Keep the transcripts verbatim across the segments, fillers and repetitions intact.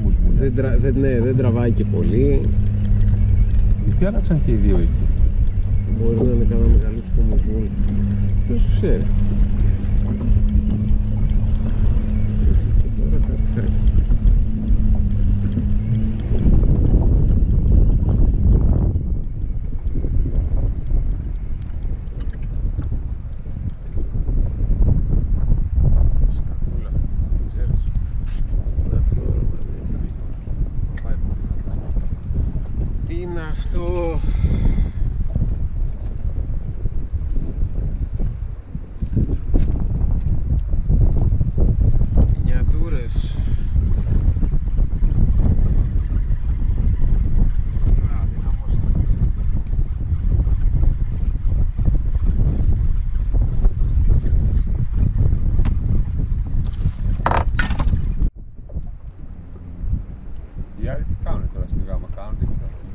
κόμμους μου. Δεν, τρα, δεν, ναι, δεν τραβάει και πολύ. Γιατί άλλαξαν και οι δύο εκεί. Μπορεί να είναι κανένα μεγαλύτερο κόμμους μου. Ποιος ξέρει. Και τώρα κάτι τρέχει. Αυτό μινιατούρες. Οι άλλοι τι κάνουν τώρα στη γάμα, κάνουν τίποτα.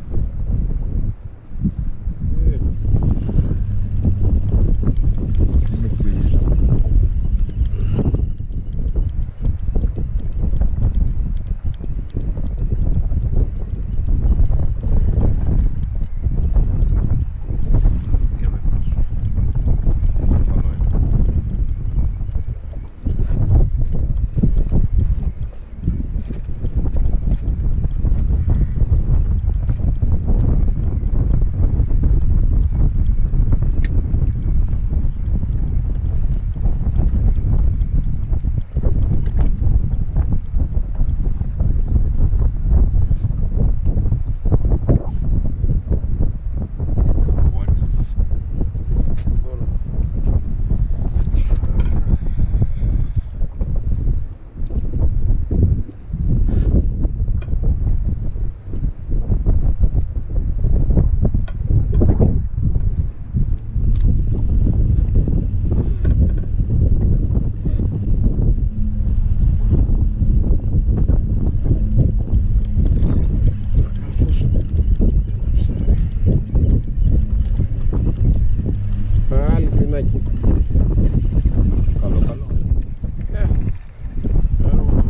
Καλό, καλό. Ναι. Άρωμα.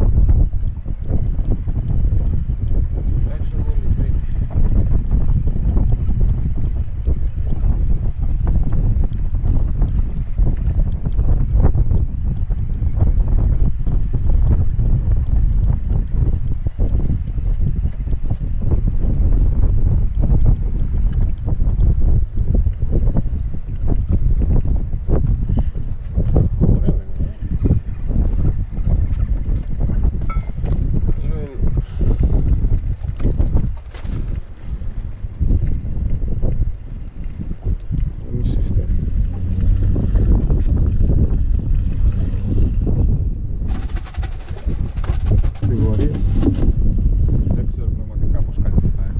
Έξω είναι ηλεκτρική. Δεν ξέρω πραγματικά πώς κάνει το πάει.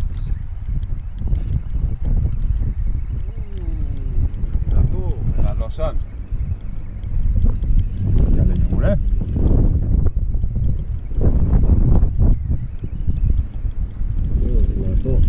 Δυνατό. Μεγαλώσαν. Για λέγε μου ρε. Δυνατό.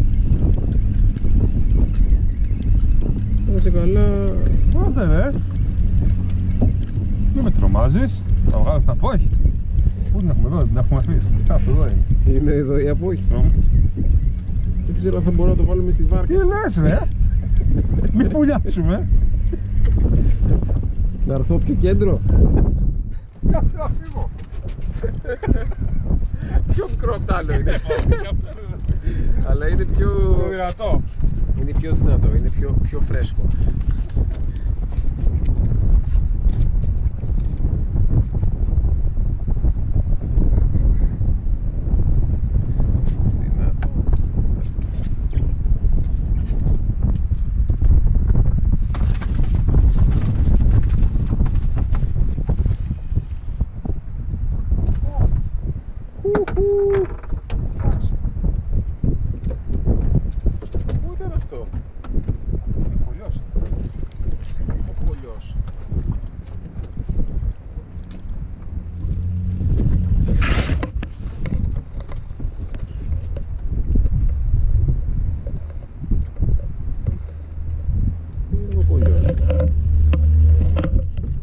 Να σε καλά. Άντε ρε. Μην με τρομάζεις. Θα βγάλω την απόχη. Πού την έχουμε εδώ, την έχουμε αφήσει. Κάτω εδώ είναι. Είναι εδώ η απόχη. Mm. Δεν ξέρω αν θα μπορώ να το βάλουμε στη βάρκα. Τι λες ρε. Μην πουλιάσουμε. Να έρθω πιο κέντρο. Κάτσε να φύγω. Πιο μικρό απ' τ' άλλο είναι. Αλλά είναι πιο... Πιο δυνατό. Είναι πιο δυνατό, είναι πιο, πιο φρέσκο. Πού ήταν αυτό? Ο κολλιός. Ο κολλιός. Πού είναι ο κολλιός?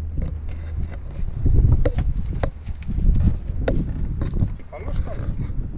Καλώς, καλώς.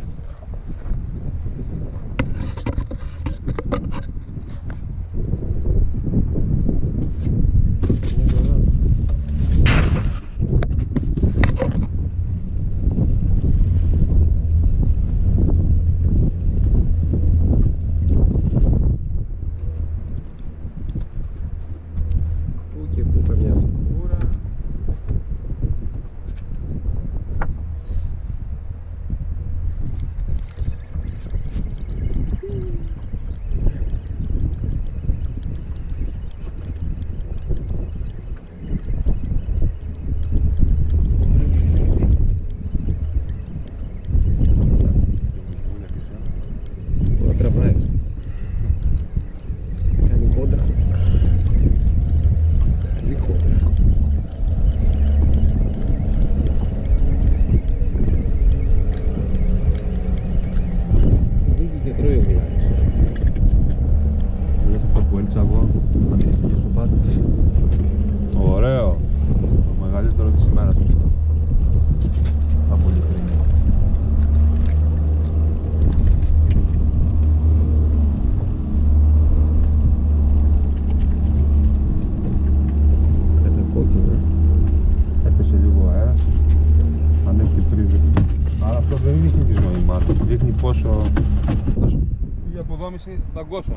δείχνει τη ζωή μάλλον. Δείχνει πόσο... η αποδόμηση δαγκώσεων.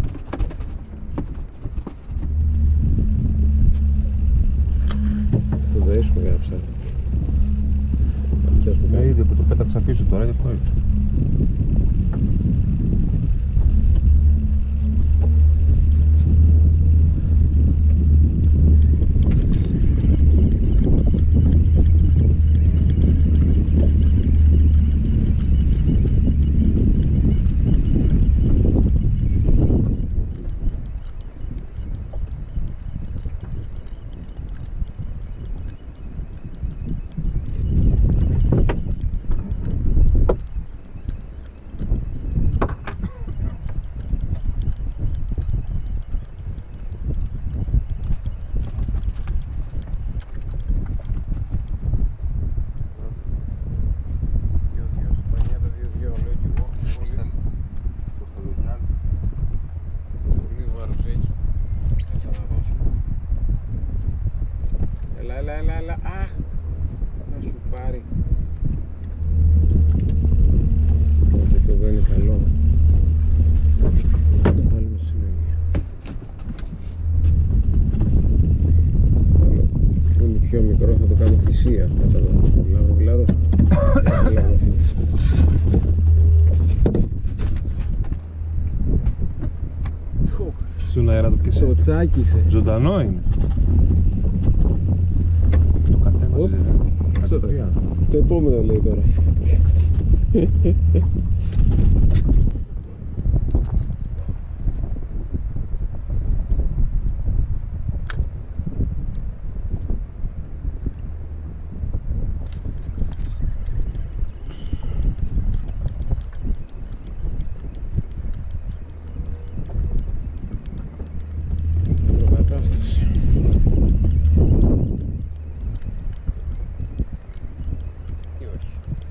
Αυτό δεν ήσουν για να ψάχνει. Αυτές που Ναι, κάνει. είδε που το πέταξα πίσω τώρα, γι' αυτό ήρθε. Έλα, έλα, έλα, αχ, να σου πάρει. Τότε και εδώ είναι καλό. Να βάλουμε συνέχεια. Άλλο, που είναι πιο μικρό θα το κάνω θυσία. Κάτσα εδώ, λάβω βλάρος. Στον αέρα το πιεσέ. Το τσάκισε. Ζωντανό είναι. Το κατέβασε. Οπ. ε. Αυτό το, Κατευθείαν. το επόμενο λέει τώρα. Προκατάσταση. Ή όχι.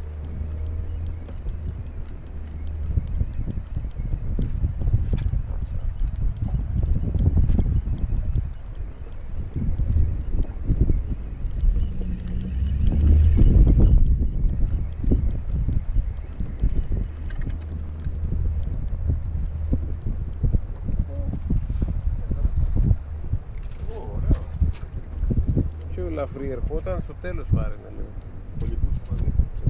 Πιο ελαφρύ ερχόταν, στο τέλος βάρενα λίγο. Πολύ πούστα μαζί.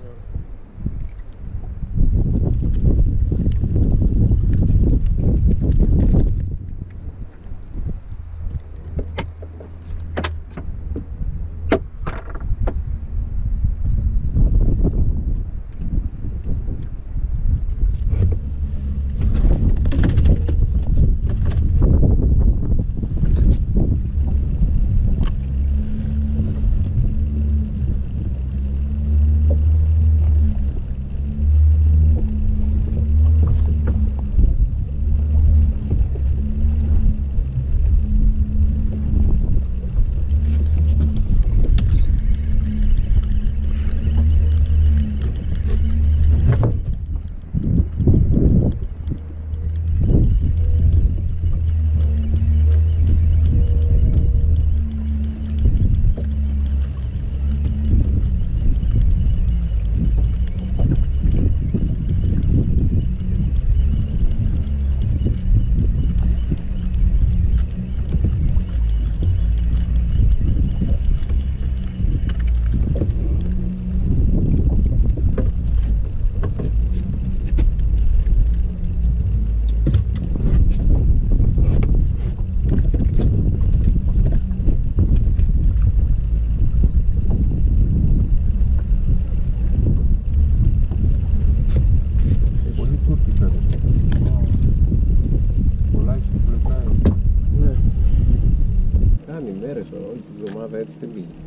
Όλη τη βδομάδα έτσι δεν πήγε.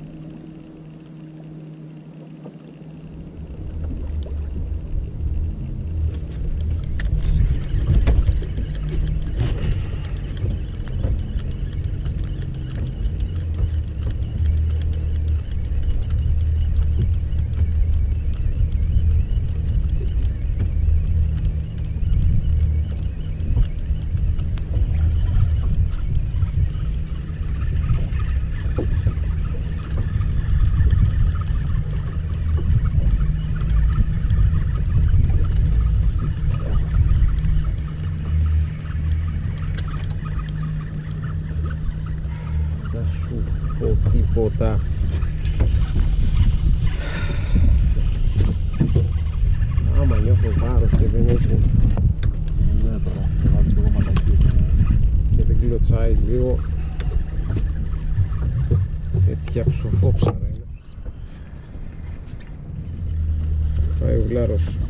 τίποτα. Άμα νιώθω βάρος και δεν έχει Ναι τώρα, θα βάλω και εγώ μαλακή. και δεν κλωτσάει λίγο, τέτοια ψοφόψαρα είναι. Πάει ο γλάρος.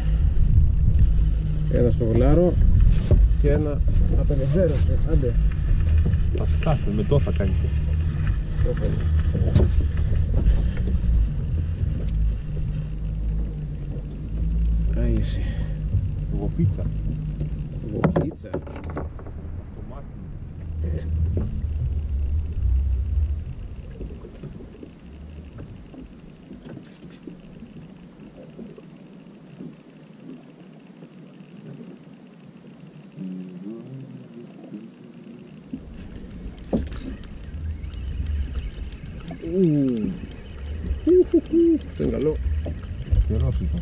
Ένα στο γλάρο και ένα απελευθέρωσε. Άντε. Θα φτάσετε, με το θα κάνετε. Το έκανε. Α, εσύ. Βοπίτσα. Βοπίτσα. Το μάτι. Αυτό είναι καλό. Καιρός ήταν.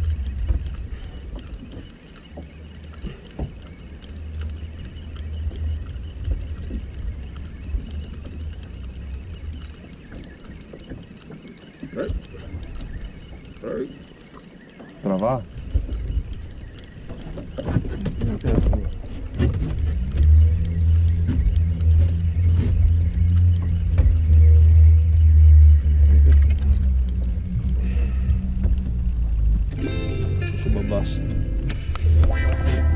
Τραβά. Τους ο μπαμπάς.